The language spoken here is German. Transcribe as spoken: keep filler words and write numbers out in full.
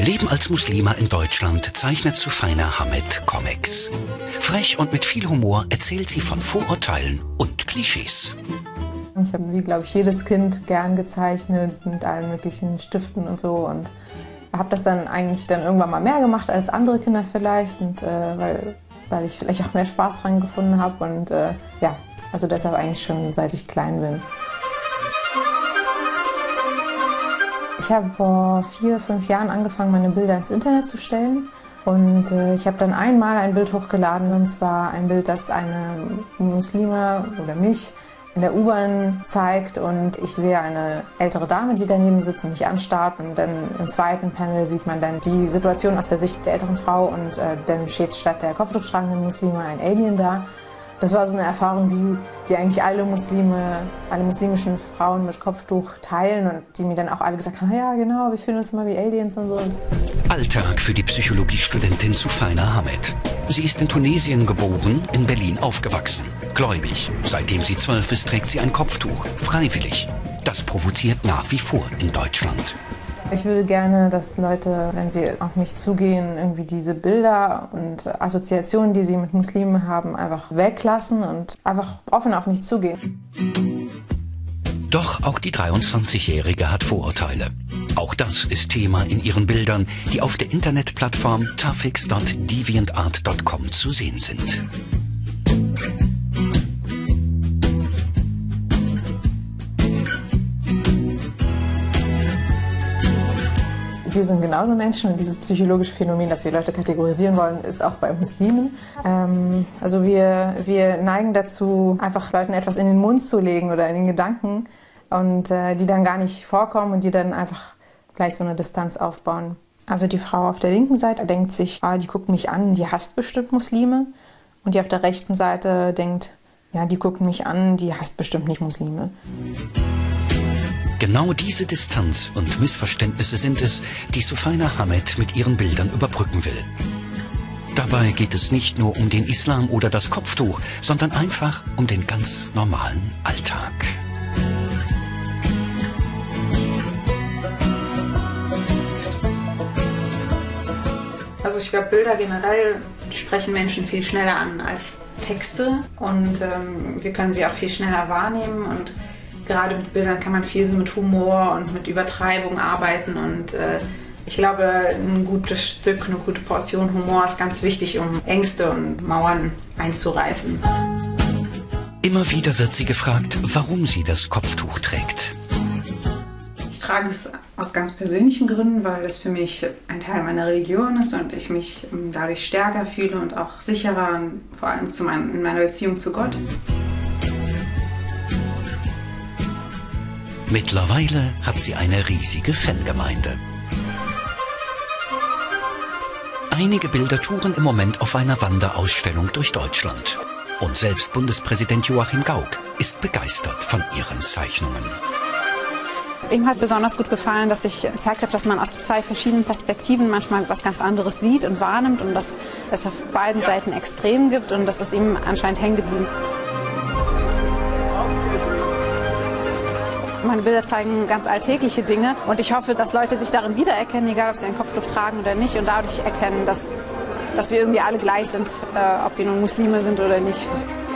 Leben als Muslima in Deutschland zeichnet Sufaina Hamed Comics. Frech und mit viel Humor erzählt sie von Vorurteilen und Klischees. Ich habe, wie glaube ich, jedes Kind gern gezeichnet mit allen möglichen Stiften und so. Und habe das dann eigentlich dann irgendwann mal mehr gemacht als andere Kinder vielleicht. Und, äh, weil, weil ich vielleicht auch mehr Spaß dran gefunden habe. Und äh, ja, also deshalb eigentlich schon seit ich klein bin. Ich habe vor vier, fünf Jahren angefangen, meine Bilder ins Internet zu stellen. Und äh, ich habe dann einmal ein Bild hochgeladen, und zwar ein Bild, das eine Muslime oder mich in der U-Bahn zeigt. Und ich sehe eine ältere Dame, die daneben sitzt und mich anstarrt. Und dann im zweiten Panel sieht man dann die Situation aus der Sicht der älteren Frau. Und äh, dann steht statt der kopftuchtragenden Muslime ein Alien da. Das war so eine Erfahrung, die, die eigentlich alle Muslime, alle muslimischen Frauen mit Kopftuch teilen und die mir dann auch alle gesagt haben, ja genau, wir fühlen uns immer wie Aliens und so. Alltag für die Psychologiestudentin Sufaina Hamed. Sie ist in Tunesien geboren, in Berlin aufgewachsen. Gläubig. Seitdem sie zwölf ist, trägt sie ein Kopftuch. Freiwillig. Das provoziert nach wie vor in Deutschland. Ich würde gerne, dass Leute, wenn sie auf mich zugehen, irgendwie diese Bilder und Assoziationen, die sie mit Muslimen haben, einfach weglassen und einfach offen auf mich zugehen. Doch auch die dreiundzwanzigjährige hat Vorurteile. Auch das ist Thema in ihren Bildern, die auf der Internetplattform tafix punkt deviantart punkt com zu sehen sind. Wir sind genauso Menschen und dieses psychologische Phänomen, dass wir Leute kategorisieren wollen, ist auch bei Muslimen. Ähm, also wir, wir neigen dazu, einfach Leuten etwas in den Mund zu legen oder in den Gedanken und äh, die dann gar nicht vorkommen und die dann einfach gleich so eine Distanz aufbauen. Also die Frau auf der linken Seite denkt sich, ah, die guckt mich an, die hasst bestimmt Muslime. Und die auf der rechten Seite denkt, ja, die guckt mich an, die hasst bestimmt nicht Muslime. Genau diese Distanz und Missverständnisse sind es, die Sufaina Hamed mit ihren Bildern überbrücken will. Dabei geht es nicht nur um den Islam oder das Kopftuch, sondern einfach um den ganz normalen Alltag. Also ich glaube, Bilder generell sprechen Menschen viel schneller an als Texte und ähm, wir können sie auch viel schneller wahrnehmen und gerade mit Bildern kann man viel so mit Humor und mit Übertreibung arbeiten und äh, ich glaube, ein gutes Stück, eine gute Portion Humor ist ganz wichtig, um Ängste und Mauern einzureißen. Immer wieder wird sie gefragt, warum sie das Kopftuch trägt. Ich trage es aus ganz persönlichen Gründen, weil es für mich ein Teil meiner Religion ist und ich mich dadurch stärker fühle und auch sicherer, vor allem zu mein, in meiner Beziehung zu Gott. Mittlerweile hat sie eine riesige Fangemeinde. Einige Bilder touren im Moment auf einer Wanderausstellung durch Deutschland. Und selbst Bundespräsident Joachim Gauck ist begeistert von ihren Zeichnungen. Ihm hat besonders gut gefallen, dass ich gezeigt habe, dass man aus zwei verschiedenen Perspektiven manchmal was ganz anderes sieht und wahrnimmt und dass es auf beiden Seiten Extremen gibt und das ist ihm anscheinend hängen geblieben. Meine Bilder zeigen ganz alltägliche Dinge und ich hoffe, dass Leute sich darin wiedererkennen, egal ob sie ein Kopftuch tragen oder nicht und dadurch erkennen, dass, dass wir irgendwie alle gleich sind, äh, ob wir nun Muslime sind oder nicht.